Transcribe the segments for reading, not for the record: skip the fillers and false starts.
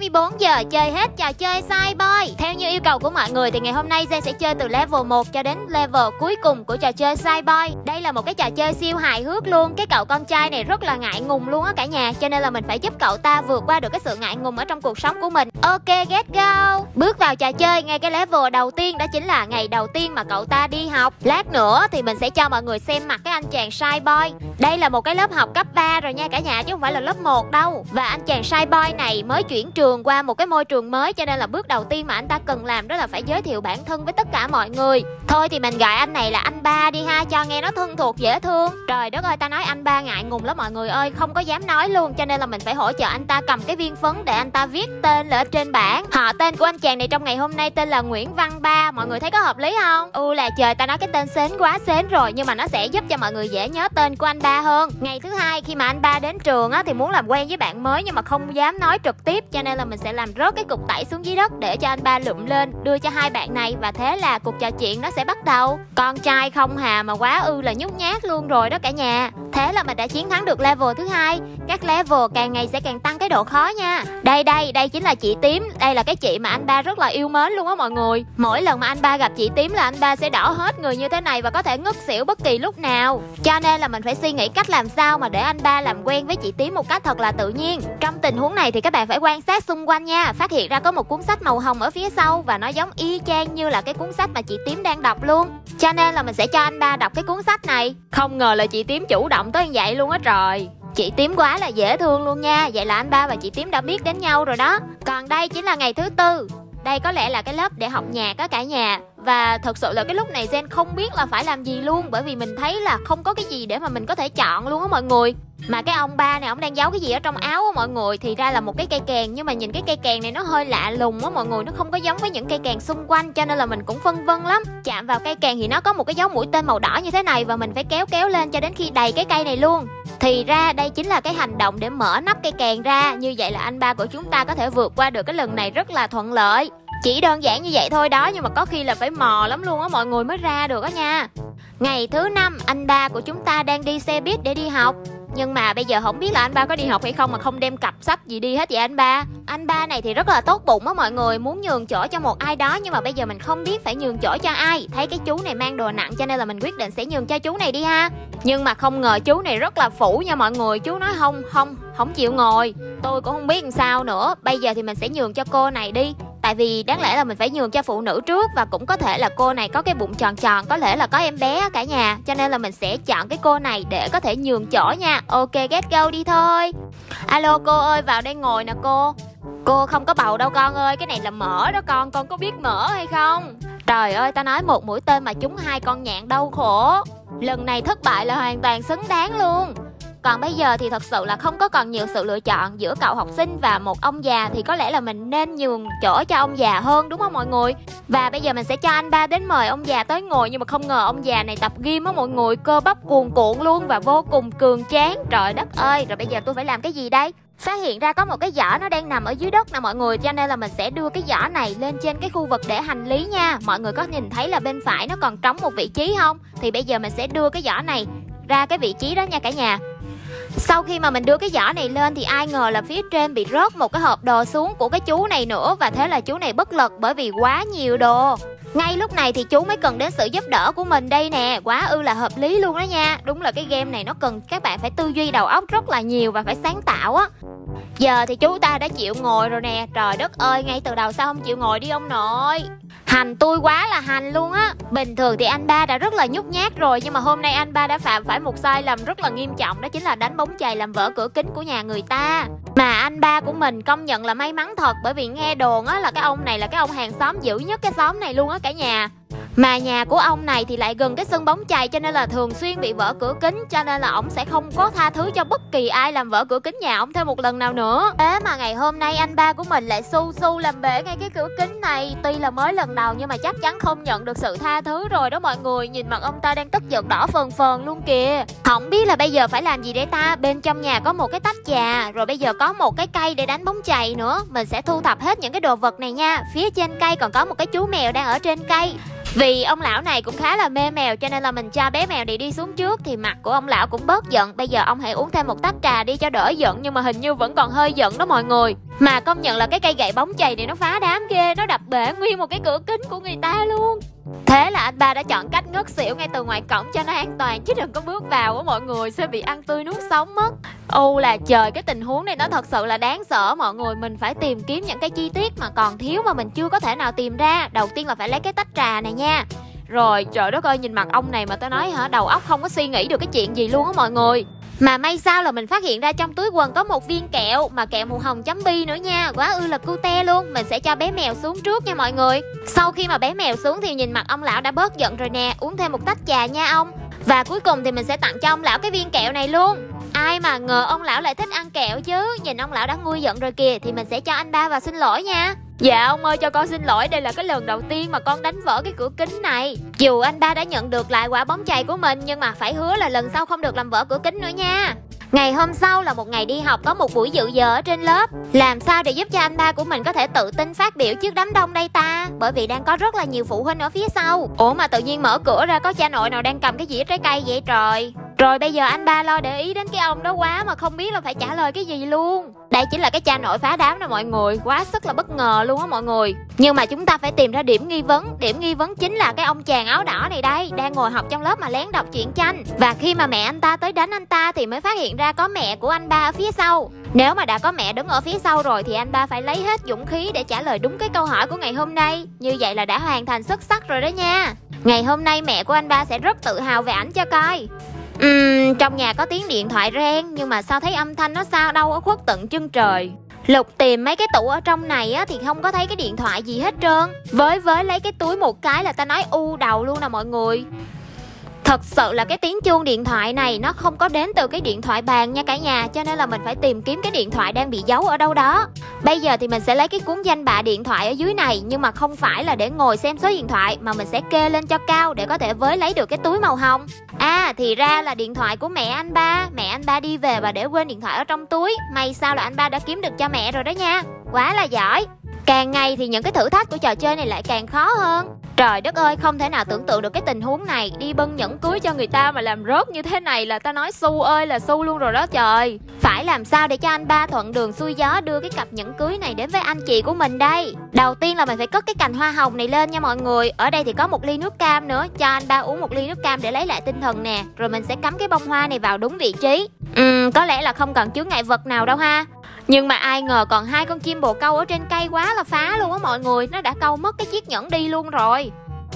24 giờ chơi hết trò chơi Cyboy. Theo như yêu cầu của mọi người thì ngày hôm nay Zen sẽ chơi từ level 1 cho đến level cuối cùng của trò chơi Cyboy. Đây là một cái trò chơi siêu hài hước luôn. Cái cậu con trai này rất là ngại ngùng luôn á cả nhà, cho nên là mình phải giúp cậu ta vượt qua được cái sự ngại ngùng ở trong cuộc sống của mình. Ok, get go. Bước vào trò chơi ngay cái level đầu tiên, đó chính là ngày đầu tiên mà cậu ta đi học. Lát nữa thì mình sẽ cho mọi người xem mặt cái anh chàng Cyboy. Đây là một cái lớp học cấp 3 rồi nha cả nhà, chứ không phải là lớp 1 đâu. Và anh chàng Cyboy này mới chuyển trường qua một cái môi trường mới, cho nên là bước đầu tiên mà anh ta cần làm đó là phải giới thiệu bản thân với tất cả mọi người. Thôi thì mình gọi anh này là anh Ba đi ha, cho nghe nó thân thuộc dễ thương. Trời đất ơi, ta nói anh Ba ngại ngùng lắm mọi người ơi, không có dám nói luôn, cho nên là mình phải hỗ trợ anh ta cầm cái viên phấn để anh ta viết tên lên trên bảng. Họ tên của anh chàng này trong ngày hôm nay tên là Nguyễn Văn Ba. Mọi người thấy có hợp lý không? Là trời, ta nói cái tên sến quá sến rồi, nhưng mà nó sẽ giúp cho mọi người dễ nhớ tên của anh Ba hơn. Ngày thứ hai khi mà anh Ba đến trường á thì muốn làm quen với bạn mới nhưng mà không dám nói trực tiếp, cho nên là mình sẽ làm rớt cái cục tẩy xuống dưới đất để cho anh Ba lụm lên đưa cho hai bạn này, và thế là cuộc trò chuyện nó sẽ bắt đầu. Con trai không hà mà quá là nhút nhát luôn rồi đó cả nhà. Thế là mình đã chiến thắng được level thứ hai. Các level càng ngày sẽ càng tăng cái độ khó nha. Đây chính là chị Tím. Đây là cái chị mà anh Ba rất là yêu mến luôn á mọi người. Mỗi lần mà anh Ba gặp chị Tím là anh Ba sẽ đỏ hết người như thế này và có thể ngất xỉu bất kỳ lúc nào. Cho nên là mình phải suy nghĩ cách làm sao mà để anh Ba làm quen với chị Tím một cách thật là tự nhiên. Trong tình huống này thì các bạn phải quan sát xung quanh nha. Phát hiện ra có một cuốn sách màu hồng ở phía sau và nó giống y chang như là cái cuốn sách mà chị Tím đang đọc luôn. Cho nên là mình sẽ cho anh Ba đọc cái cuốn sách này. Không ngờ là chị Tím chủ động tới như vậy luôn á trời. Chị Tím quá là dễ thương luôn nha. Vậy là anh Ba và chị Tím đã biết đến nhau rồi đó. Còn đây chính là ngày thứ tư. Đây có lẽ là cái lớp để học nhạc đó cả nhà. Và thật sự là cái lúc này Zen không biết là phải làm gì luôn, bởi vì mình thấy là không có cái gì để mà mình có thể chọn luôn á mọi người. Mà cái ông Ba này ông đang giấu cái gì ở trong áo á mọi người, thì ra là một cái cây kèn, nhưng mà nhìn cái cây kèn này nó hơi lạ lùng á mọi người, nó không có giống với những cây kèn xung quanh, cho nên là mình cũng phân vân lắm. Chạm vào cây kèn thì nó có một cái dấu mũi tên màu đỏ như thế này, và mình phải kéo lên cho đến khi đầy cái cây này luôn. Thì ra đây chính là cái hành động để mở nắp cây kèn ra. Như vậy là anh Ba của chúng ta có thể vượt qua được cái lần này rất là thuận lợi. Chỉ đơn giản như vậy thôi đó, nhưng mà có khi là phải mò lắm luôn á mọi người mới ra được á nha. Ngày thứ 5, anh Ba của chúng ta đang đi xe buýt để đi học. Nhưng mà bây giờ không biết là anh Ba có đi học hay không mà không đem cặp sách gì đi hết vậy anh Ba. Anh Ba này thì rất là tốt bụng á mọi người, muốn nhường chỗ cho một ai đó, nhưng mà bây giờ mình không biết phải nhường chỗ cho ai. Thấy cái chú này mang đồ nặng cho nên là mình quyết định sẽ nhường cho chú này đi ha. Nhưng mà không ngờ chú này rất là phũ nha mọi người. Chú nói không chịu ngồi. Tôi cũng không biết làm sao nữa. Bây giờ thì mình sẽ nhường cho cô này đi. Tại vì đáng lẽ là mình phải nhường cho phụ nữ trước, và cũng có thể là cô này có cái bụng tròn tròn, có lẽ là có em bé cả nhà, cho nên là mình sẽ chọn cái cô này để có thể nhường chỗ nha. Ok, get go đi thôi. Alo cô ơi, vào đây ngồi nè cô. Cô không có bầu đâu con ơi, cái này là mỡ đó con có biết mỡ hay không? Trời ơi, ta nói một mũi tên mà trúng 2 con nhạn đau khổ. Lần này thất bại là hoàn toàn xứng đáng luôn. Còn bây giờ thì thật sự là không có còn nhiều sự lựa chọn giữa cậu học sinh và một ông già, thì có lẽ là mình nên nhường chỗ cho ông già hơn, đúng không mọi người? Và bây giờ mình sẽ cho anh Ba đến mời ông già tới ngồi, nhưng mà không ngờ ông già này tập gym á mọi người, cơ bắp cuồn cuộn luôn và vô cùng cường tráng. Trời đất ơi, rồi bây giờ tôi phải làm cái gì đây? Phát hiện ra có một cái giỏ nó đang nằm ở dưới đất nè mọi người, cho nên là mình sẽ đưa cái giỏ này lên trên cái khu vực để hành lý nha. Mọi người có nhìn thấy là bên phải nó còn trống một vị trí không? Thì bây giờ mình sẽ đưa cái giỏ này ra cái vị trí đó nha cả nhà. Sau khi mà mình đưa cái giỏ này lên thì ai ngờ là phía trên bị rớt một cái hộp đồ xuống của cái chú này nữa, và thế là chú này bất lực bởi vì quá nhiều đồ. Ngay lúc này thì chú mới cần đến sự giúp đỡ của mình đây nè, quá là hợp lý luôn đó nha. Đúng là cái game này nó cần các bạn phải tư duy đầu óc rất là nhiều và phải sáng tạo á. Giờ thì chú ta đã chịu ngồi rồi nè. Trời đất ơi, ngay từ đầu sao không chịu ngồi đi ông nội? Hành tôi quá là hành luôn á. Bình thường thì anh Ba đã rất là nhút nhát rồi, nhưng mà hôm nay anh Ba đã phạm phải một sai lầm rất là nghiêm trọng, đó chính là đánh bóng chày làm vỡ cửa kính của nhà người ta. Mà anh Ba của mình công nhận là may mắn thật, bởi vì nghe đồn á là cái ông này là cái ông hàng xóm dữ nhất cái xóm này luôn á cả nhà. Mà nhà của ông này thì lại gần cái sân bóng chày, cho nên là thường xuyên bị vỡ cửa kính, cho nên là ổng sẽ không có tha thứ cho bất kỳ ai làm vỡ cửa kính nhà ổng thêm một lần nào nữa. Thế mà ngày hôm nay anh Ba của mình lại su làm bể ngay cái cửa kính này. Tuy là mới lần đầu nhưng mà chắc chắn không nhận được sự tha thứ rồi đó mọi người. Nhìn mặt ông ta đang tức giận đỏ phờn luôn kìa. Không biết là bây giờ phải làm gì để ta. Bên trong nhà có một cái tách trà, rồi bây giờ có một cái cây để đánh bóng chày nữa. Mình sẽ thu thập hết những cái đồ vật này nha. Phía trên cây còn có một cái chú mèo đang ở trên cây. Vì ông lão này cũng khá là mê mèo, cho nên là mình cho bé mèo này đi xuống trước, thì mặt của ông lão cũng bớt giận. Bây giờ ông hãy uống thêm một tách trà đi cho đỡ giận, nhưng mà hình như vẫn còn hơi giận đó mọi người. Mà công nhận là cái cây gậy bóng chày này nó phá đám ghê, nó đập bể nguyên một cái cửa kính của người ta luôn. Thế là anh ba đã chọn cách ngất xỉu ngay từ ngoài cổng cho nó an toàn, chứ đừng có bước vào á mọi người, sẽ bị ăn tươi nuốt sống mất. Là trời, cái tình huống này nó thật sự là đáng sợ mọi người. Mình phải tìm kiếm những cái chi tiết mà còn thiếu mà mình chưa có thể nào tìm ra. Đầu tiên là phải lấy cái tách trà này nha. Rồi trời đất ơi, nhìn mặt ông này mà tao nói hả, đầu óc không có suy nghĩ được cái chuyện gì luôn á mọi người. Mà may sao là mình phát hiện ra trong túi quần có một viên kẹo, mà kẹo màu hồng chấm bi nữa nha, quá ư là cute luôn. Mình sẽ cho bé mèo xuống trước nha mọi người. Sau khi mà bé mèo xuống thì nhìn mặt ông lão đã bớt giận rồi nè, uống thêm một tách trà nha ông. Và cuối cùng thì mình sẽ tặng cho ông lão cái viên kẹo này luôn. Ai mà ngờ ông lão lại thích ăn kẹo chứ. Nhìn ông lão đã nguôi giận rồi kìa, thì mình sẽ cho anh ba và xin lỗi nha. Dạ ông ơi, cho con xin lỗi, đây là cái lần đầu tiên mà con đánh vỡ cái cửa kính này. Dù anh ba đã nhận được lại quả bóng chày của mình, nhưng mà phải hứa là lần sau không được làm vỡ cửa kính nữa nha. Ngày hôm sau là một ngày đi học, có một buổi dự giờ ở trên lớp. Làm sao để giúp cho anh ba của mình có thể tự tin phát biểu trước đám đông đây ta? Bởi vì đang có rất là nhiều phụ huynh ở phía sau. Ủa mà tự nhiên mở cửa ra có cha nội nào đang cầm cái dĩa trái cây vậy trời. Rồi bây giờ anh ba lo để ý đến cái ông đó quá mà không biết là phải trả lời cái gì luôn. Đây chính là cái cha nội phá đám đó mọi người, quá sức là bất ngờ luôn á mọi người. Nhưng mà chúng ta phải tìm ra điểm nghi vấn. Điểm nghi vấn chính là cái ông chàng áo đỏ này đây, đang ngồi học trong lớp mà lén đọc truyện tranh. Và khi mà mẹ anh ta tới đánh anh ta thì mới phát hiện ra có mẹ của anh ba ở phía sau. Nếu mà đã có mẹ đứng ở phía sau rồi thì anh ba phải lấy hết dũng khí để trả lời đúng cái câu hỏi của ngày hôm nay. Như vậy là đã hoàn thành xuất sắc rồi đó nha. Ngày hôm nay mẹ của anh ba sẽ rất tự hào về ảnh cho coi. Trong nhà có tiếng điện thoại reng, nhưng mà sao thấy âm thanh nó sao đâu ở khuất tận chân trời. Lục tìm mấy cái tủ ở trong này á thì không có thấy cái điện thoại gì hết trơn. Với lấy cái túi một cái là ta nói u đầu luôn nè mọi người. Thật sự là cái tiếng chuông điện thoại này nó không có đến từ cái điện thoại bàn nha cả nhà, cho nên là mình phải tìm kiếm cái điện thoại đang bị giấu ở đâu đó. Bây giờ thì mình sẽ lấy cái cuốn danh bạ điện thoại ở dưới này, nhưng mà không phải là để ngồi xem số điện thoại, mà mình sẽ kê lên cho cao để có thể với lấy được cái túi màu hồng. Thì ra là điện thoại của mẹ anh ba. Mẹ anh ba đi về và để quên điện thoại ở trong túi. May sao là anh ba đã kiếm được cho mẹ rồi đó nha. Quá là giỏi. Càng ngày thì những cái thử thách của trò chơi này lại càng khó hơn. Trời đất ơi, không thể nào tưởng tượng được cái tình huống này. Đi bưng nhẫn cưới cho người ta mà làm rớt như thế này là ta nói su ơi là su luôn rồi đó trời. Phải làm sao để cho anh ba thuận đường xuôi gió đưa cái cặp nhẫn cưới này đến với anh chị của mình đây? Đầu tiên là mình phải cất cái cành hoa hồng này lên nha mọi người. Ở đây thì có một ly nước cam nữa, cho anh ba uống một ly nước cam để lấy lại tinh thần nè. Rồi mình sẽ cắm cái bông hoa này vào đúng vị trí. Có lẽ là không cần chướng ngại vật nào đâu ha. Nhưng mà ai ngờ còn hai con chim bồ câu ở trên cây quá là phá luôn á mọi người. Nó đã câu mất cái chiếc nhẫn đi luôn rồi.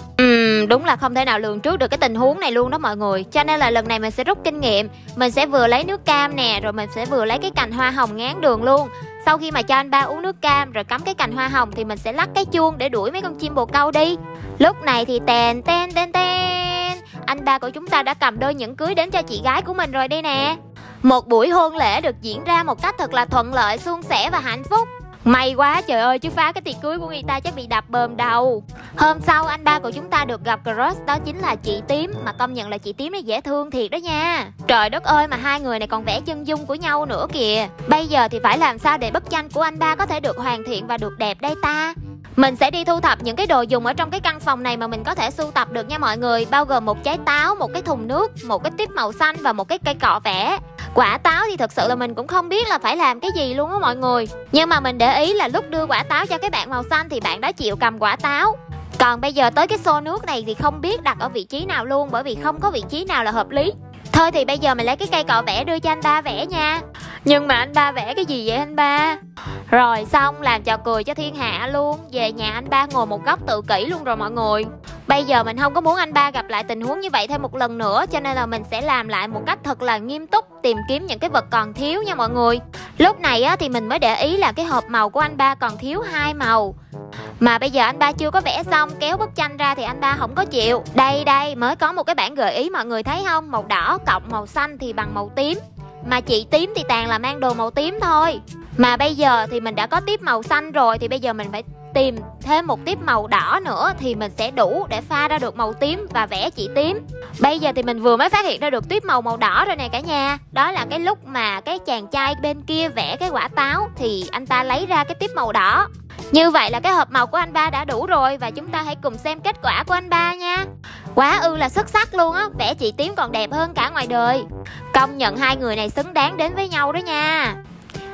Đúng là không thể nào lường trước được cái tình huống này luôn đó mọi người. Cho nên là lần này mình sẽ rút kinh nghiệm. Mình sẽ vừa lấy nước cam nè, rồi mình sẽ vừa lấy cái cành hoa hồng ngán đường luôn. Sau khi mà cho anh ba uống nước cam rồi cắm cái cành hoa hồng thì mình sẽ lắc cái chuông để đuổi mấy con chim bồ câu đi. Lúc này thì tèn ten ten ten, anh ba của chúng ta đã cầm đôi nhẫn cưới đến cho chị gái của mình rồi đây nè. Một buổi hôn lễ được diễn ra một cách thật là thuận lợi, suôn sẻ và hạnh phúc. May quá trời ơi, chứ phá cái tiệc cưới của người ta chắc bị đập bờm đầu. Hôm sau anh ba của chúng ta được gặp crush, đó chính là chị Tím. Mà công nhận là chị Tím này dễ thương thiệt đó nha. Trời đất ơi, mà hai người này còn vẽ chân dung của nhau nữa kìa. Bây giờ thì phải làm sao để bức tranh của anh ba có thể được hoàn thiện và được đẹp đây ta? Mình sẽ đi thu thập những cái đồ dùng ở trong cái căn phòng này mà mình có thể sưu tập được nha mọi người. Bao gồm một trái táo, một cái thùng nước, một cái tiếp màu xanh và một cái cây cọ vẽ. Quả táo thì thật sự là mình cũng không biết là phải làm cái gì luôn á mọi người. Nhưng mà mình để ý là lúc đưa quả táo cho cái bạn màu xanh thì bạn đó chịu cầm quả táo. Còn bây giờ tới cái xô nước này thì không biết đặt ở vị trí nào luôn, bởi vì không có vị trí nào là hợp lý. Thôi thì bây giờ mình lấy cái cây cọ vẽ đưa cho anh ba vẽ nha. Nhưng mà anh ba vẽ cái gì vậy anh ba? Rồi xong, làm trò cười cho thiên hạ luôn. Về nhà anh ba ngồi một góc tự kỷ luôn rồi mọi người. Bây giờ mình không có muốn anh ba gặp lại tình huống như vậy thêm một lần nữa, cho nên là mình sẽ làm lại một cách thật là nghiêm túc, tìm kiếm những cái vật còn thiếu nha mọi người. Lúc này á, thì mình mới để ý là cái hộp màu của anh ba còn thiếu 2 màu. Mà bây giờ anh ba chưa có vẽ xong, kéo bức tranh ra thì anh ba không có chịu. Đây mới có một cái bản gợi ý mọi người thấy không? Màu đỏ cộng màu xanh thì bằng màu tím. Mà chị Tím thì toàn là mang đồ màu tím thôi. Mà bây giờ thì mình đã có tiếp màu xanh rồi, thì bây giờ mình phải tìm thêm một tiếp màu đỏ nữa thì mình sẽ đủ để pha ra được màu tím và vẽ chị Tím. Bây giờ thì mình vừa mới phát hiện ra được tiếp màu đỏ rồi nè cả nhà. Đó là cái lúc mà cái chàng trai bên kia vẽ cái quả táo thì anh ta lấy ra cái tiếp màu đỏ. Như vậy là cái hộp màu của anh ba đã đủ rồi, và chúng ta hãy cùng xem kết quả của anh ba nha. Quá ư là xuất sắc luôn á, vẽ chị Tím còn đẹp hơn cả ngoài đời. Công nhận hai người này xứng đáng đến với nhau đó nha.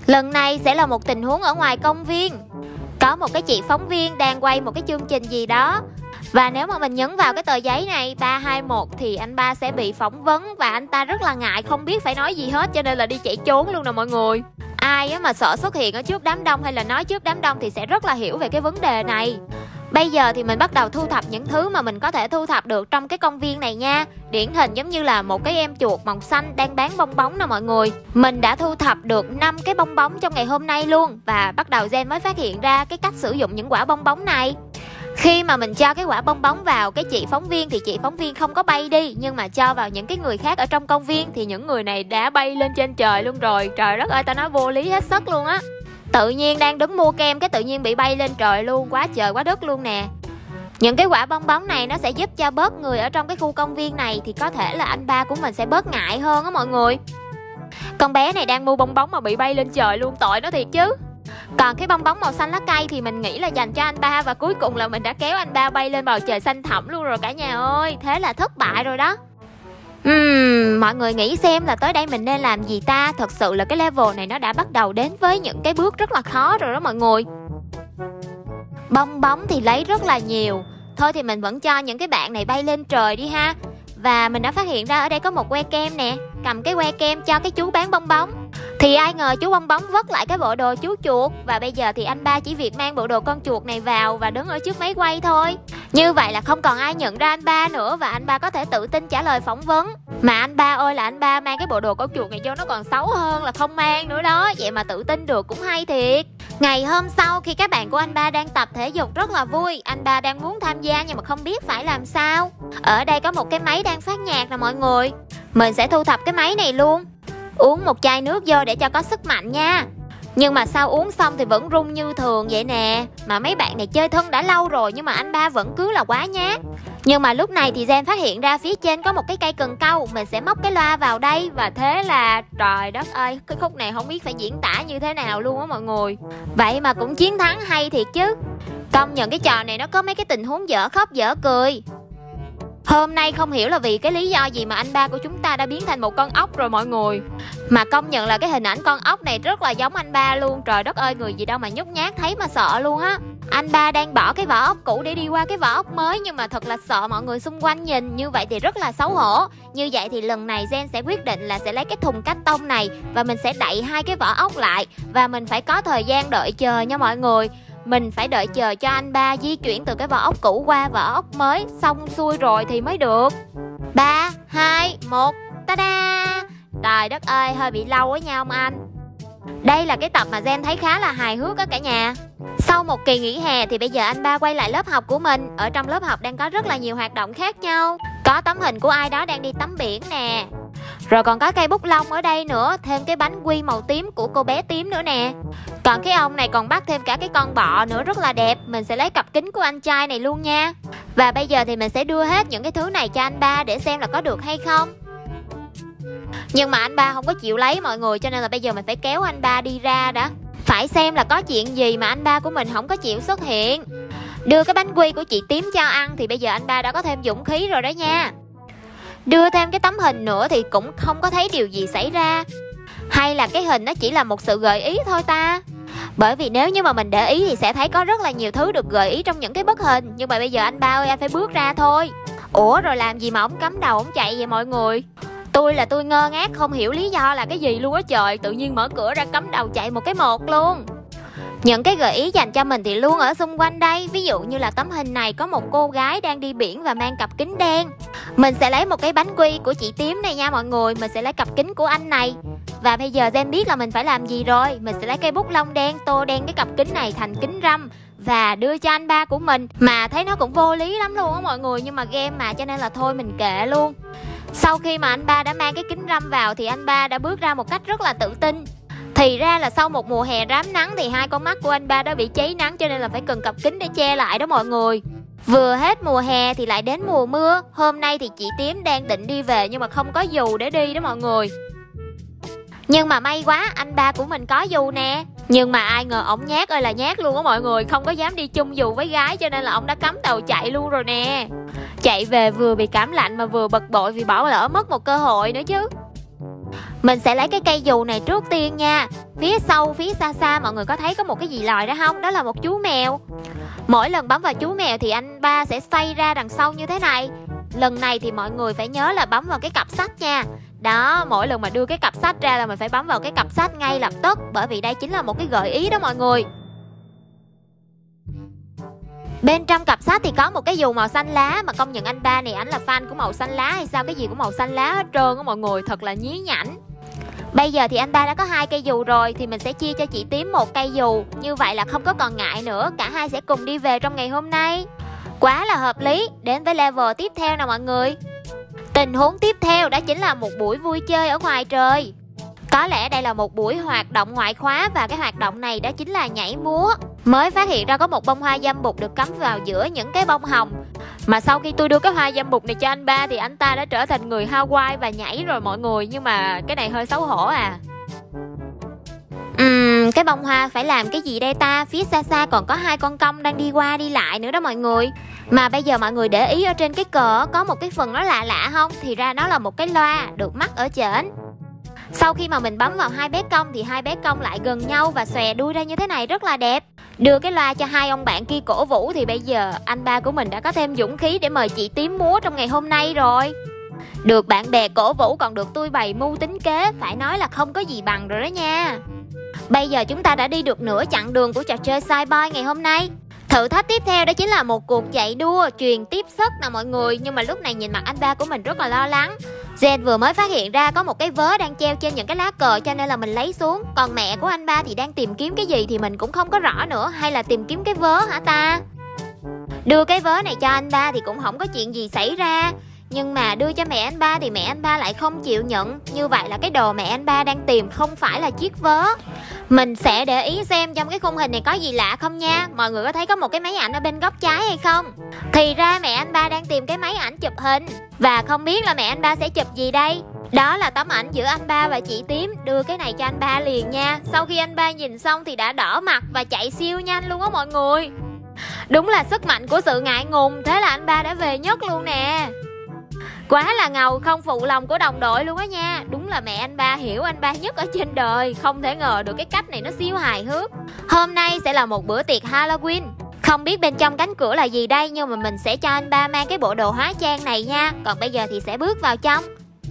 Lần này sẽ là một tình huống ở ngoài công viên. Có một cái chị phóng viên đang quay một cái chương trình gì đó. Và nếu mà mình nhấn vào cái tờ giấy này 321 thì anh ba sẽ bị phỏng vấn. Và anh ta rất là ngại, không biết phải nói gì hết, cho nên là đi chạy trốn luôn nè mọi người. Ai mà sợ xuất hiện ở trước đám đông hay là nói trước đám đông thì sẽ rất là hiểu về cái vấn đề này. Bây giờ thì mình bắt đầu thu thập những thứ mà mình có thể thu thập được trong cái công viên này nha. Điển hình giống như là một cái em chuột màu xanh đang bán bong bóng nè mọi người. Mình đã thu thập được 5 cái bong bóng trong ngày hôm nay luôn. Và bắt đầu Gen mới phát hiện ra cái cách sử dụng những quả bong bóng này. Khi mà mình cho cái quả bong bóng vào cái chị phóng viên thì chị phóng viên không có bay đi. Nhưng mà cho vào những cái người khác ở trong công viên thì những người này đã bay lên trên trời luôn rồi. Trời đất ơi, tao nói vô lý hết sức luôn á. Tự nhiên đang đứng mua kem cái tự nhiên bị bay lên trời luôn, quá trời quá đất luôn nè. Những cái quả bong bóng này nó sẽ giúp cho bớt người ở trong cái khu công viên này thì có thể là anh ba của mình sẽ bớt ngại hơn á mọi người. Con bé này đang mua bong bóng mà bị bay lên trời luôn, tội nó thiệt chứ. Còn cái bong bóng màu xanh lá cây thì mình nghĩ là dành cho anh ba. Và cuối cùng là mình đã kéo anh ba bay lên bầu trời xanh thẳm luôn rồi cả nhà ơi. Thế là thất bại rồi đó. Mọi người nghĩ xem là tới đây mình nên làm gì ta? Thật sự là cái level này nó đã bắt đầu đến với những cái bước rất là khó rồi đó mọi người. Bong bóng thì lấy rất là nhiều. Thôi thì mình vẫn cho những cái bạn này bay lên trời đi ha. Và mình đã phát hiện ra ở đây có một que kem nè. Cầm cái que kem cho cái chú bán bong bóng. Thì ai ngờ chú bong bóng vất lại cái bộ đồ chú chuột. Và bây giờ thì anh ba chỉ việc mang bộ đồ con chuột này vào và đứng ở trước máy quay thôi. Như vậy là không còn ai nhận ra anh ba nữa. Và anh ba có thể tự tin trả lời phỏng vấn. Mà anh ba ơi là anh ba mang cái bộ đồ con chuột này vô nó còn xấu hơn là không mang nữa đó. Vậy mà tự tin được cũng hay thiệt. Ngày hôm sau khi các bạn của anh ba đang tập thể dục rất là vui. Anh ba đang muốn tham gia nhưng mà không biết phải làm sao. Ở đây có một cái máy đang phát nhạc nè mọi người. Mình sẽ thu thập cái máy này luôn. Uống một chai nước vô để cho có sức mạnh nha. Nhưng mà sao uống xong thì vẫn rung như thường vậy nè. Mà mấy bạn này chơi thân đã lâu rồi nhưng mà anh ba vẫn cứ là quá nhát. Nhưng mà lúc này thì Gen phát hiện ra phía trên có một cái cây cần câu. Mình sẽ móc cái loa vào đây. Và thế là trời đất ơi, cái khúc này không biết phải diễn tả như thế nào luôn á mọi người. Vậy mà cũng chiến thắng hay thiệt chứ. Công nhận cái trò này nó có mấy cái tình huống dở khóc dở cười. Hôm nay không hiểu là vì cái lý do gì mà anh ba của chúng ta đã biến thành một con ốc rồi mọi người. Mà công nhận là cái hình ảnh con ốc này rất là giống anh ba luôn. Trời đất ơi, người gì đâu mà nhút nhát thấy mà sợ luôn á. Anh ba đang bỏ cái vỏ ốc cũ để đi qua cái vỏ ốc mới. Nhưng mà thật là sợ mọi người xung quanh nhìn. Như vậy thì rất là xấu hổ. Như vậy thì lần này Gen sẽ quyết định là sẽ lấy cái thùng cắt tông này. Và mình sẽ đậy hai cái vỏ ốc lại. Và mình phải có thời gian đợi chờ nha mọi người. Mình phải đợi chờ cho anh ba di chuyển từ cái vỏ ốc cũ qua vỏ ốc mới. Xong xuôi rồi thì mới được. 3, 2, 1, ta-da. Trời đất ơi, hơi bị lâu á nha ông anh. Đây là cái tập mà Gen thấy khá là hài hước á cả nhà. Sau một kỳ nghỉ hè thì bây giờ anh ba quay lại lớp học của mình. Ở trong lớp học đang có rất là nhiều hoạt động khác nhau. Có tấm hình của ai đó đang đi tắm biển nè. Rồi còn có cây bút lông ở đây nữa. Thêm cái bánh quy màu tím của cô bé tím nữa nè. Còn cái ông này còn bắt thêm cả cái con bọ nữa rất là đẹp. Mình sẽ lấy cặp kính của anh trai này luôn nha. Và bây giờ thì mình sẽ đưa hết những cái thứ này cho anh ba để xem là có được hay không. Nhưng mà anh ba không có chịu lấy mọi người. Cho nên là bây giờ mình phải kéo anh ba đi ra đã. Phải xem là có chuyện gì mà anh ba của mình không có chịu xuất hiện. Đưa cái bánh quy của chị tím cho ăn thì bây giờ anh ba đã có thêm dũng khí rồi đó nha. Đưa thêm cái tấm hình nữa thì cũng không có thấy điều gì xảy ra. Hay là cái hình nó chỉ là một sự gợi ý thôi ta? Bởi vì nếu như mà mình để ý thì sẽ thấy có rất là nhiều thứ được gợi ý trong những cái bức hình. Nhưng mà bây giờ anh ba ơi, anh phải bước ra thôi. Ủa rồi làm gì mà ổng cắm đầu ổng chạy vậy mọi người? Tôi ngơ ngác không hiểu lý do là cái gì luôn á trời. Tự nhiên mở cửa ra cắm đầu chạy một cái một luôn. Những cái gợi ý dành cho mình thì luôn ở xung quanh đây. Ví dụ như là tấm hình này có một cô gái đang đi biển và mang cặp kính đen. Mình sẽ lấy một cái bánh quy của chị tím này nha mọi người. Mình sẽ lấy cặp kính của anh này. Và bây giờ Gen biết là mình phải làm gì rồi. Mình sẽ lấy cây bút lông đen tô đen cái cặp kính này thành kính râm và đưa cho anh ba của mình. Mà thấy nó cũng vô lý lắm luôn á mọi người. Nhưng mà game mà cho nên là thôi mình kệ luôn. Sau khi mà anh ba đã mang cái kính râm vào thì anh ba đã bước ra một cách rất là tự tin. Thì ra là sau một mùa hè rám nắng thì hai con mắt của anh ba đã bị cháy nắng. Cho nên là phải cần cặp kính để che lại đó mọi người. Vừa hết mùa hè thì lại đến mùa mưa. Hôm nay thì chị tím đang định đi về nhưng mà không có dù để đi đó mọi người. Nhưng mà may quá anh ba của mình có dù nè. Nhưng mà ai ngờ ổng nhát ơi là nhát luôn á mọi người. Không có dám đi chung dù với gái cho nên là ổng đã cắm đầu chạy luôn rồi nè. Chạy về vừa bị cảm lạnh mà vừa bực bội vì bỏ lỡ mất một cơ hội nữa chứ. Mình sẽ lấy cái cây dù này trước tiên nha. Phía sau, phía xa xa mọi người có thấy có một cái gì lòi ra không? Đó là một chú mèo. Mỗi lần bấm vào chú mèo thì anh ba sẽ xoay ra đằng sau như thế này. Lần này thì mọi người phải nhớ là bấm vào cái cặp sách nha. Đó, mỗi lần mà đưa cái cặp sách ra là mình phải bấm vào cái cặp sách ngay lập tức, bởi vì đây chính là một cái gợi ý đó mọi người. Bên trong cặp sách thì có một cái dù màu xanh lá, mà công nhận anh ba này ảnh là fan của màu xanh lá hay sao, cái gì cũng màu xanh lá hết trơn á mọi người, thật là nhí nhảnh. Bây giờ thì anh ba đã có 2 cây dù rồi thì mình sẽ chia cho chị Tím 1 cây dù. Như vậy là không có còn ngại nữa, cả hai sẽ cùng đi về trong ngày hôm nay. Quá là hợp lý. Đến với level tiếp theo nào mọi người. Tình huống tiếp theo đó chính là một buổi vui chơi ở ngoài trời. Có lẽ đây là một buổi hoạt động ngoại khóa, và cái hoạt động này đó chính là nhảy múa. Mới phát hiện ra có một bông hoa dâm bụt được cắm vào giữa những cái bông hồng. Mà sau khi tôi đưa cái hoa dâm bụt này cho anh ba thì anh ta đã trở thành người Hawaii và nhảy rồi mọi người. Nhưng mà cái này hơi xấu hổ à. Cái bông hoa phải làm cái gì đây ta? Phía xa xa còn có 2 con công đang đi qua đi lại nữa đó mọi người. Mà bây giờ mọi người để ý ở trên cái cờ có một cái phần nó lạ lạ không? Thì ra nó là một cái loa được mắc ở trên. Sau khi mà mình bấm vào 2 bé công thì 2 bé công lại gần nhau và xòe đuôi ra như thế này, rất là đẹp. Đưa cái loa cho 2 ông bạn kia cổ vũ thì bây giờ anh ba của mình đã có thêm dũng khí để mời chị Tím múa trong ngày hôm nay rồi. Được bạn bè cổ vũ còn được tôi bày mưu tính kế, phải nói là không có gì bằng rồi đó nha. Bây giờ chúng ta đã đi được nửa chặng đường của trò chơi Cyboy ngày hôm nay. Thử thách tiếp theo đó chính là một cuộc chạy đua truyền tiếp sức nè mọi người. Nhưng mà lúc này nhìn mặt anh ba của mình rất là lo lắng. Jen vừa mới phát hiện ra có một cái vớ đang treo trên những cái lá cờ, cho nên là mình lấy xuống. Còn mẹ của anh ba thì đang tìm kiếm cái gì thì mình cũng không có rõ nữa. Hay là tìm kiếm cái vớ hả ta? Đưa cái vớ này cho anh ba thì cũng không có chuyện gì xảy ra. Nhưng mà đưa cho mẹ anh ba thì mẹ anh ba lại không chịu nhận. Như vậy là cái đồ mẹ anh ba đang tìm không phải là chiếc vớ. Mình sẽ để ý xem trong cái khung hình này có gì lạ không nha. Mọi người có thấy có một cái máy ảnh ở bên góc trái hay không? Thì ra mẹ anh ba đang tìm cái máy ảnh chụp hình. Và không biết là mẹ anh ba sẽ chụp gì đây. Đó là tấm ảnh giữa anh ba và chị Tím. Đưa cái này cho anh ba liền nha. Sau khi anh ba nhìn xong thì đã đỏ mặt và chạy siêu nhanh luôn á mọi người. Đúng là sức mạnh của sự ngại ngùng. Thế là anh ba đã về nhất luôn nè. Quá là ngầu, không phụ lòng của đồng đội luôn á nha. Đúng là mẹ anh ba hiểu anh ba nhất ở trên đời. Không thể ngờ được cái cách này nó siêu hài hước. Hôm nay sẽ là một bữa tiệc Halloween. Không biết bên trong cánh cửa là gì đây, nhưng mà mình sẽ cho anh ba mang cái bộ đồ hóa trang này nha. Còn bây giờ thì sẽ bước vào trong.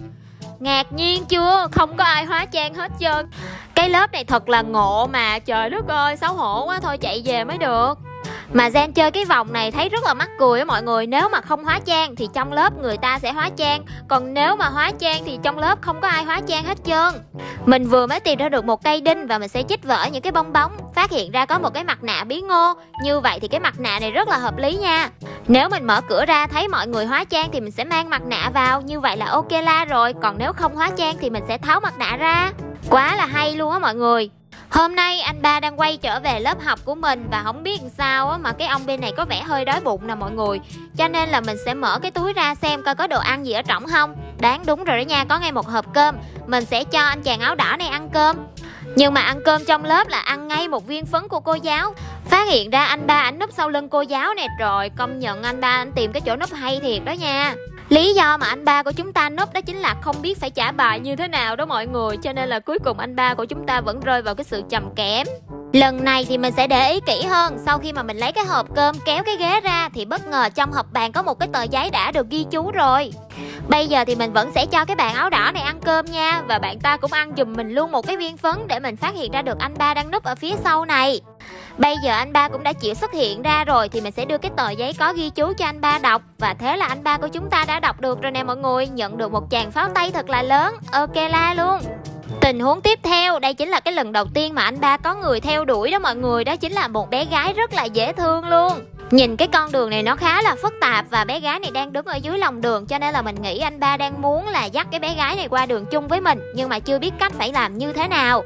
Ngạc nhiên chưa? Không có ai hóa trang hết trơn. Cái lớp này thật là ngộ mà. Trời đất ơi, xấu hổ quá, thôi chạy về mới được. Mà Jen chơi cái vòng này thấy rất là mắc cười á mọi người. Nếu mà không hóa trang thì trong lớp người ta sẽ hóa trang. Còn nếu mà hóa trang thì trong lớp không có ai hóa trang hết trơn. Mình vừa mới tìm ra được một cây đinh và mình sẽ chích vỡ những cái bong bóng. Phát hiện ra có một cái mặt nạ bí ngô. Như vậy thì cái mặt nạ này rất là hợp lý nha. Nếu mình mở cửa ra thấy mọi người hóa trang thì mình sẽ mang mặt nạ vào. Như vậy là ok la rồi. Còn nếu không hóa trang thì mình sẽ tháo mặt nạ ra. Quá là hay luôn á mọi người. Hôm nay anh ba đang quay trở về lớp học của mình và không biết làm sao á, mà cái ông bên này có vẻ hơi đói bụng nè mọi người. Cho nên là mình sẽ mở cái túi ra xem coi có đồ ăn gì ở trỏng không. Đáng đúng rồi đó nha, có ngay một hộp cơm. Mình sẽ cho anh chàng áo đỏ này ăn cơm. Nhưng mà ăn cơm trong lớp là ăn ngay một viên phấn của cô giáo. Phát hiện ra anh ba ảnh núp sau lưng cô giáo nè. Rồi công nhận anh ba anh tìm cái chỗ núp hay thiệt đó nha. Lý do mà anh ba của chúng ta núp đó chính là không biết phải trả bài như thế nào đó mọi người. Cho nên là cuối cùng anh ba của chúng ta vẫn rơi vào cái sự trầm kém. Lần này thì mình sẽ để ý kỹ hơn. Sau khi mà mình lấy cái hộp cơm kéo cái ghế ra thì bất ngờ trong hộp bàn có một cái tờ giấy đã được ghi chú rồi. Bây giờ thì mình vẫn sẽ cho cái bạn áo đỏ này ăn cơm nha. Và bạn ta cũng ăn giùm mình luôn một cái viên phấn để mình phát hiện ra được anh ba đang núp ở phía sau này. Bây giờ anh ba cũng đã chịu xuất hiện ra rồi thì mình sẽ đưa cái tờ giấy có ghi chú cho anh ba đọc. Và thế là anh ba của chúng ta đã đọc được rồi nè mọi người. Nhận được một tràng pháo tay thật là lớn. Ok la luôn. Tình huống tiếp theo, đây chính là cái lần đầu tiên mà anh ba có người theo đuổi đó mọi người. Đó chính là một bé gái rất là dễ thương luôn. Nhìn cái con đường này nó khá là phức tạp và bé gái này đang đứng ở dưới lòng đường. Cho nên là mình nghĩ anh ba đang muốn là dắt cái bé gái này qua đường chung với mình. Nhưng mà chưa biết cách phải làm như thế nào.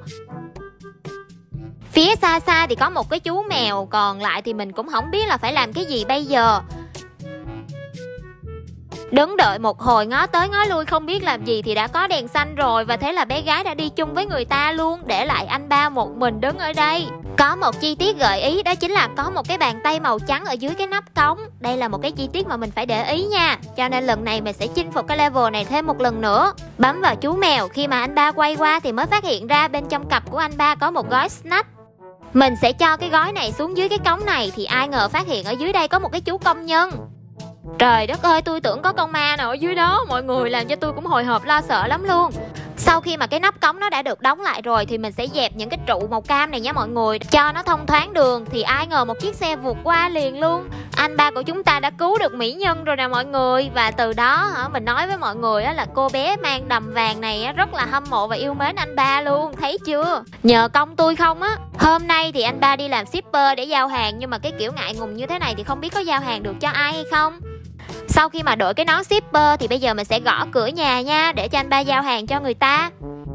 Phía xa xa thì có một cái chú mèo. Còn lại thì mình cũng không biết là phải làm cái gì bây giờ. Đứng đợi một hồi ngó tới ngó lui không biết làm gì thì đã có đèn xanh rồi, và thế là bé gái đã đi chung với người ta luôn, để lại anh ba một mình đứng ở đây. Có một chi tiết gợi ý, đó chính là có một cái bàn tay màu trắng ở dưới cái nắp cống. Đây là một cái chi tiết mà mình phải để ý nha. Cho nên lần này mình sẽ chinh phục cái level này thêm một lần nữa. Bấm vào chú mèo, khi mà anh ba quay qua thì mới phát hiện ra bên trong cặp của anh ba có một gói snack. Mình sẽ cho cái gói này xuống dưới cái cống này, thì ai ngờ phát hiện ở dưới đây có một cái chú công nhân. Trời đất ơi, tôi tưởng có con ma nào ở dưới đó mọi người, làm cho tôi cũng hồi hộp lo sợ lắm luôn. Sau khi mà cái nắp cống nó đã được đóng lại rồi thì mình sẽ dẹp những cái trụ màu cam này nha mọi người, cho nó thông thoáng đường. Thì ai ngờ một chiếc xe vụt qua liền luôn. Anh ba của chúng ta đã cứu được mỹ nhân rồi nè mọi người. Và từ đó mình nói với mọi người là cô bé mang đầm vàng này rất là hâm mộ và yêu mến anh ba luôn, thấy chưa? Nhờ công tôi không á. Hôm nay thì anh ba đi làm shipper để giao hàng, nhưng mà cái kiểu ngại ngùng như thế này thì không biết có giao hàng được cho ai hay không. Sau khi mà đội cái nón shipper thì bây giờ mình sẽ gõ cửa nhà nha, để cho anh ba giao hàng cho người ta.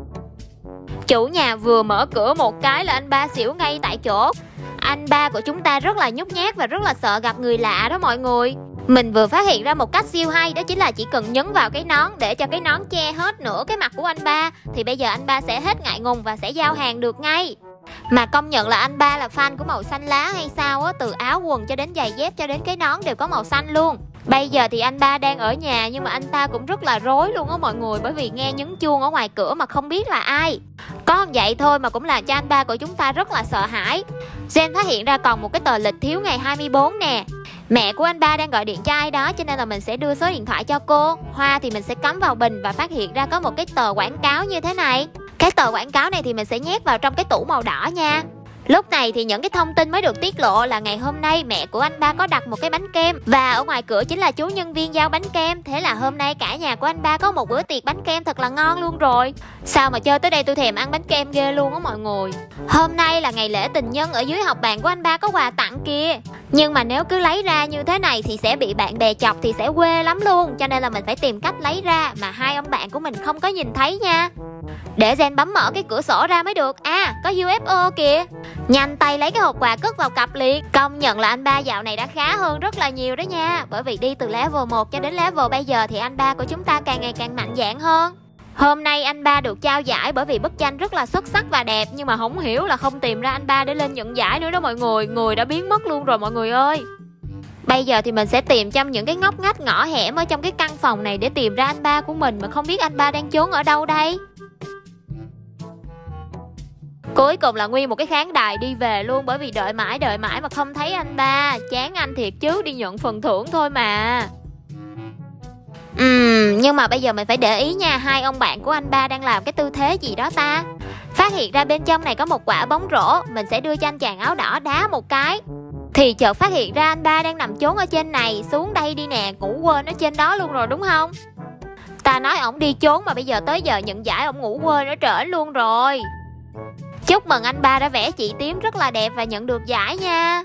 Chủ nhà vừa mở cửa một cái là anh ba xỉu ngay tại chỗ. Anh ba của chúng ta rất là nhút nhát và rất là sợ gặp người lạ đó mọi người. Mình vừa phát hiện ra một cách siêu hay, đó chính là chỉ cần nhấn vào cái nón để cho cái nón che hết nửa cái mặt của anh ba, thì bây giờ anh ba sẽ hết ngại ngùng và sẽ giao hàng được ngay. Mà công nhận là anh ba là fan của màu xanh lá hay sao á, từ áo quần cho đến giày dép cho đến cái nón đều có màu xanh luôn. Bây giờ thì anh ba đang ở nhà, nhưng mà anh ta cũng rất là rối luôn á mọi người, bởi vì nghe nhấn chuông ở ngoài cửa mà không biết là ai. Có vậy thôi mà cũng làm cho anh ba của chúng ta rất là sợ hãi. Gen phát hiện ra còn một cái tờ lịch thiếu ngày 24 nè. Mẹ của anh ba đang gọi điện cho ai đó, cho nên là mình sẽ đưa số điện thoại cho cô. Hoa thì mình sẽ cắm vào bình và phát hiện ra có một cái tờ quảng cáo như thế này. Cái tờ quảng cáo này thì mình sẽ nhét vào trong cái tủ màu đỏ nha. Lúc này thì những cái thông tin mới được tiết lộ là ngày hôm nay mẹ của anh ba có đặt một cái bánh kem, và ở ngoài cửa chính là chú nhân viên giao bánh kem. Thế là hôm nay cả nhà của anh ba có một bữa tiệc bánh kem thật là ngon luôn rồi. Sao mà chơi tới đây tôi thèm ăn bánh kem ghê luôn á mọi người. Hôm nay là ngày lễ tình nhân, ở dưới học bàn của anh ba có quà tặng kìa. Nhưng mà nếu cứ lấy ra như thế này thì sẽ bị bạn bè chọc thì sẽ quê lắm luôn. Cho nên là mình phải tìm cách lấy ra mà hai ông bạn của mình không có nhìn thấy nha. Để Gen bấm mở cái cửa sổ ra mới được. À, có UFO kìa. Nhanh tay lấy cái hộp quà cất vào cặp liền. Công nhận là anh ba dạo này đã khá hơn rất là nhiều đó nha. Bởi vì đi từ level 1 cho đến level bây giờ thì anh ba của chúng ta càng ngày càng mạnh dạn hơn. Hôm nay anh ba được trao giải bởi vì bức tranh rất là xuất sắc và đẹp, nhưng mà không hiểu là không tìm ra anh ba để lên nhận giải nữa đó mọi người. Người đã biến mất luôn rồi mọi người ơi. Bây giờ thì mình sẽ tìm trong những cái ngóc ngách ngõ hẻm ở trong cái căn phòng này để tìm ra anh ba của mình, mà không biết anh ba đang trốn ở đâu đây. Cuối cùng là nguyên một cái khán đài đi về luôn, bởi vì đợi mãi mà không thấy anh ba. Chán anh thiệt chứ, đi nhận phần thưởng thôi mà. Nhưng mà bây giờ mình phải để ý nha, hai ông bạn của anh ba đang làm cái tư thế gì đó ta. Phát hiện ra bên trong này có một quả bóng rổ, mình sẽ đưa cho anh chàng áo đỏ đá một cái. Thì chợt phát hiện ra anh ba đang nằm trốn ở trên này. Xuống đây đi nè, ngủ quên ở trên đó luôn rồi đúng không? Ta nói ổng đi trốn mà bây giờ tới giờ nhận giải ổng ngủ quên ở trển luôn rồi. Chúc mừng anh ba đã vẽ chị tím rất là đẹp và nhận được giải nha.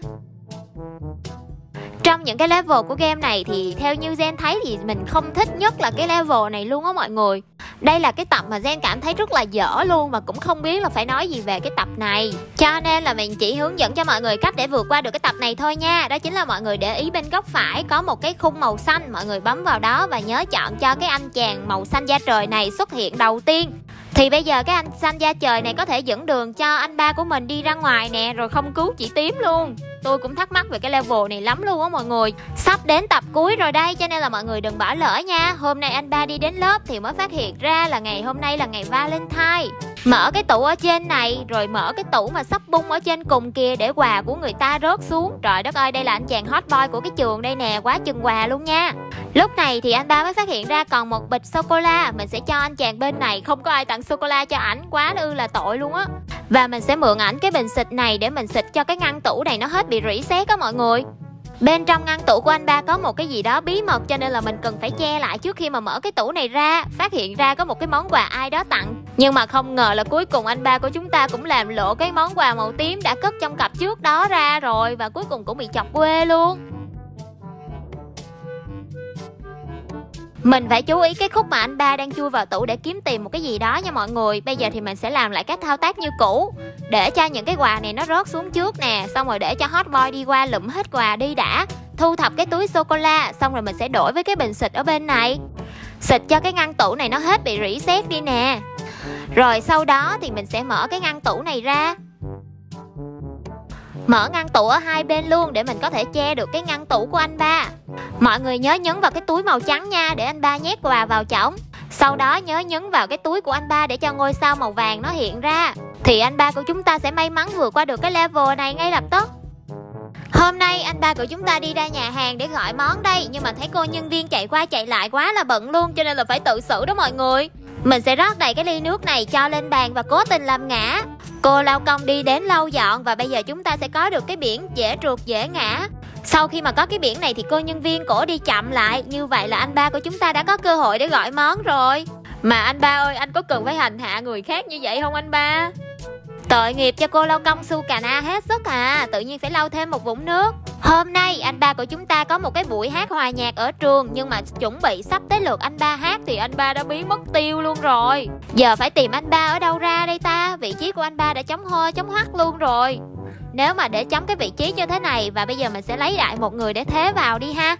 Trong những cái level của game này thì theo như Gen thấy thì mình không thích nhất là cái level này luôn á mọi người. Đây là cái tập mà Gen cảm thấy rất là dở luôn, mà cũng không biết là phải nói gì về cái tập này. Cho nên là mình chỉ hướng dẫn cho mọi người cách để vượt qua được cái tập này thôi nha. Đó chính là mọi người để ý bên góc phải có một cái khung màu xanh, mọi người bấm vào đó và nhớ chọn cho cái anh chàng màu xanh da trời này xuất hiện đầu tiên. Thì bây giờ cái anh xanh da trời này có thể dẫn đường cho anh ba của mình đi ra ngoài nè, rồi không cứu chị tím luôn. Tôi cũng thắc mắc về cái level này lắm luôn á mọi người. Sắp đến tập cuối rồi đây, cho nên là mọi người đừng bỏ lỡ nha. Hôm nay anh ba đi đến lớp thì mới phát hiện ra là ngày hôm nay là ngày Valentine. Mở cái tủ ở trên này, rồi mở cái tủ mà sắp bung ở trên cùng kia để quà của người ta rớt xuống. Trời đất ơi, đây là anh chàng hot boy của cái trường đây nè, quá chừng quà luôn nha. Lúc này thì anh ba mới phát hiện ra còn một bịch sô-cô-la. Mình sẽ cho anh chàng bên này, không có ai tặng sô-cô-la cho ảnh, quá ư là tội luôn á. Và mình sẽ mượn ảnh cái bình xịt này để mình xịt cho cái ngăn tủ này nó hết bị rỉ sét á mọi người. Bên trong ngăn tủ của anh ba có một cái gì đó bí mật, cho nên là mình cần phải che lại trước khi mà mở cái tủ này ra. Phát hiện ra có một cái món quà ai đó tặng, nhưng mà không ngờ là cuối cùng anh ba của chúng ta cũng làm lộ cái món quà màu tím đã cất trong cặp trước đó ra rồi, và cuối cùng cũng bị chọc quê luôn. Mình phải chú ý cái khúc mà anh ba đang chui vào tủ để kiếm tìm một cái gì đó nha mọi người. Bây giờ thì mình sẽ làm lại các thao tác như cũ, để cho những cái quà này nó rớt xuống trước nè, xong rồi để cho hot boy đi qua lụm hết quà đi đã. thu thập cái túi sô-cô-la, xong rồi mình sẽ đổi với cái bình xịt ở bên này. Xịt cho cái ngăn tủ này nó hết bị rỉ sét đi nè. Rồi sau đó thì mình sẽ mở cái ngăn tủ này ra. Mở ngăn tủ ở hai bên luôn để mình có thể che được cái ngăn tủ của anh ba. Mọi người nhớ nhấn vào cái túi màu trắng nha, để anh ba nhét quà vào trỏng. Sau đó nhớ nhấn vào cái túi của anh ba để cho ngôi sao màu vàng nó hiện ra. Thì anh ba của chúng ta sẽ may mắn vượt qua được cái level này ngay lập tức. Hôm nay anh ba của chúng ta đi ra nhà hàng để gọi món đây, nhưng mà thấy cô nhân viên chạy qua chạy lại quá là bận luôn, cho nên là phải tự xử đó mọi người. Mình sẽ rót đầy cái ly nước này cho lên bàn và cố tình làm ngã. Cô lao công đi đến lau dọn và bây giờ chúng ta sẽ có được cái biển dễ trượt dễ ngã. Sau khi mà có cái biển này thì cô nhân viên cổ đi chậm lại. Như vậy là anh ba của chúng ta đã có cơ hội để gọi món rồi. Mà anh ba ơi, anh có cần phải hành hạ người khác như vậy không anh ba? Tội nghiệp cho cô lao công su cà na hết sức à, tự nhiên phải lau thêm một vũng nước. Hôm nay anh ba của chúng ta có một cái buổi hát hòa nhạc ở trường, nhưng mà chuẩn bị sắp tới lượt anh ba hát thì anh ba đã biến mất tiêu luôn rồi. Giờ phải tìm anh ba ở đâu ra đây ta? Vị trí của anh ba đã trống hô trống hoắt luôn rồi. Nếu mà để trống cái vị trí như thế này, và bây giờ mình sẽ lấy đại một người để thế vào đi ha.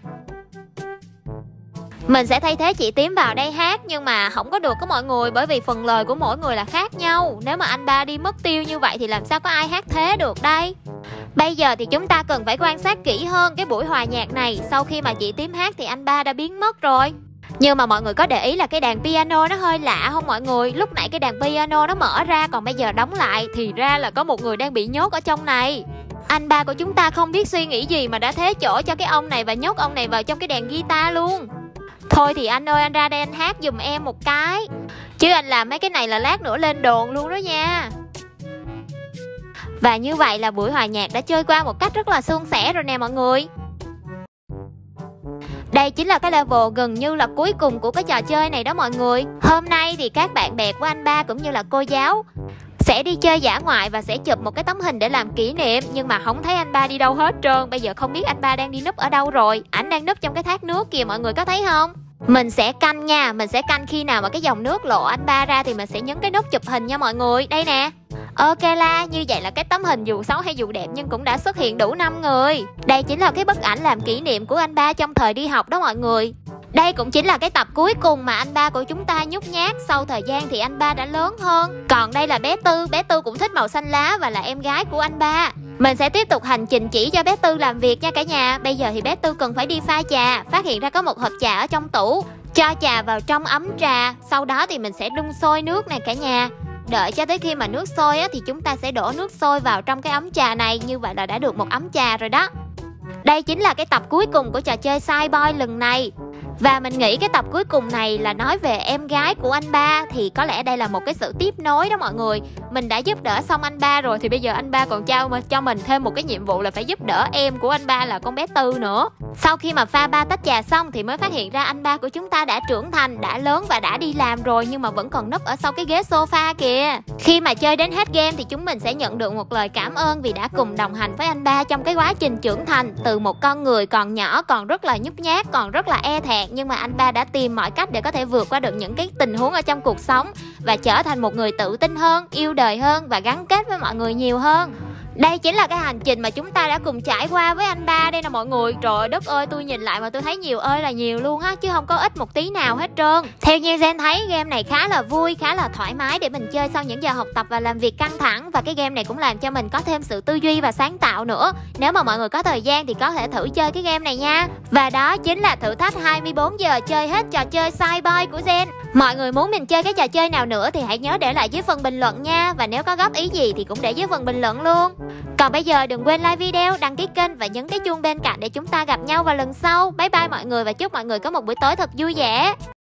Mình sẽ thay thế chị Tím vào đây hát, nhưng mà không có được có mọi người, bởi vì phần lời của mỗi người là khác nhau. Nếu mà anh ba đi mất tiêu như vậy thì làm sao có ai hát thế được đây? Bây giờ thì chúng ta cần phải quan sát kỹ hơn cái buổi hòa nhạc này. Sau khi mà chị Tím hát thì anh ba đã biến mất rồi. Nhưng mà mọi người có để ý là cái đàn piano nó hơi lạ không mọi người? Lúc nãy cái đàn piano nó mở ra, còn bây giờ đóng lại, thì ra là có một người đang bị nhốt ở trong này. Anh ba của chúng ta không biết suy nghĩ gì mà đã thế chỗ cho cái ông này và nhốt ông này vào trong cái đàn guitar luôn. Thôi thì anh ơi, anh ra đây anh hát giùm em một cái, chứ anh làm mấy cái này là lát nữa lên đồn luôn đó nha. Và như vậy là buổi hòa nhạc đã trôi qua một cách rất là suôn sẻ rồi nè mọi người. Đây chính là cái level gần như là cuối cùng của cái trò chơi này đó mọi người. Hôm nay thì các bạn bè của anh ba cũng như là cô giáo sẽ đi chơi dã ngoại và sẽ chụp một cái tấm hình để làm kỷ niệm. Nhưng mà không thấy anh ba đi đâu hết trơn. Bây giờ không biết anh ba đang đi núp ở đâu rồi. Ảnh đang núp trong cái thác nước kìa, mọi người có thấy không? Mình sẽ canh nha, mình sẽ canh khi nào mà cái dòng nước lộ anh ba ra thì mình sẽ nhấn cái nút chụp hình nha mọi người. Đây nè. Ok la, như vậy là cái tấm hình dù xấu hay dù đẹp nhưng cũng đã xuất hiện đủ 5 người. Đây chính là cái bức ảnh làm kỷ niệm của anh ba trong thời đi học đó mọi người. Đây cũng chính là cái tập cuối cùng mà anh ba của chúng ta nhút nhát. Sau thời gian thì anh ba đã lớn hơn. Còn đây là bé Tư cũng thích màu xanh lá và là em gái của anh ba. Mình sẽ tiếp tục hành trình chỉ cho bé Tư làm việc nha cả nhà. Bây giờ thì bé Tư cần phải đi pha trà. Phát hiện ra có một hộp trà ở trong tủ. Cho trà vào trong ấm trà. Sau đó thì mình sẽ đun sôi nước này cả nhà. Đợi cho tới khi mà nước sôi á, thì chúng ta sẽ đổ nước sôi vào trong cái ấm trà này. Như vậy là đã được một ấm trà rồi đó. Đây chính là cái tập cuối cùng của trò chơi Sideboy lần này. Và mình nghĩ cái tập cuối cùng này là nói về em gái của anh ba. Thì có lẽ đây là một cái sự tiếp nối đó mọi người. Mình đã giúp đỡ xong anh ba rồi, thì bây giờ anh ba còn cho mình thêm một cái nhiệm vụ là phải giúp đỡ em của anh ba là con bé Tư nữa. Sau khi mà pha 3 tách trà xong thì mới phát hiện ra anh ba của chúng ta đã trưởng thành, đã lớn và đã đi làm rồi, nhưng mà vẫn còn núp ở sau cái ghế sofa kìa. Khi mà chơi đến hết game thì chúng mình sẽ nhận được một lời cảm ơn vì đã cùng đồng hành với anh ba trong cái quá trình trưởng thành. Từ một con người còn nhỏ, còn rất là nhút nhát, còn rất là e thẹn, nhưng mà anh ba đã tìm mọi cách để có thể vượt qua được những cái tình huống ở trong cuộc sống và trở thành một người tự tin hơn, yêu đời hơn và gắn kết với mọi người nhiều hơn. Đây chính là cái hành trình mà chúng ta đã cùng trải qua với anh ba đây nè mọi người. Trời đất ơi, tôi nhìn lại mà tôi thấy nhiều ơi là nhiều luôn á, chứ không có ít một tí nào hết trơn. Theo như Gen thấy, game này khá là vui, khá là thoải mái để mình chơi sau những giờ học tập và làm việc căng thẳng. Và cái game này cũng làm cho mình có thêm sự tư duy và sáng tạo nữa. Nếu mà mọi người có thời gian thì có thể thử chơi cái game này nha. Và đó chính là thử thách 24 giờ chơi hết trò chơi Sideboy của Gen. Mọi người muốn mình chơi cái trò chơi nào nữa thì hãy nhớ để lại dưới phần bình luận nha. Và nếu có góp ý gì thì cũng để dưới phần bình luận luôn. Còn bây giờ đừng quên like video, đăng ký kênh và nhấn cái chuông bên cạnh để chúng ta gặp nhau vào lần sau. Bye bye mọi người và chúc mọi người có một buổi tối thật vui vẻ.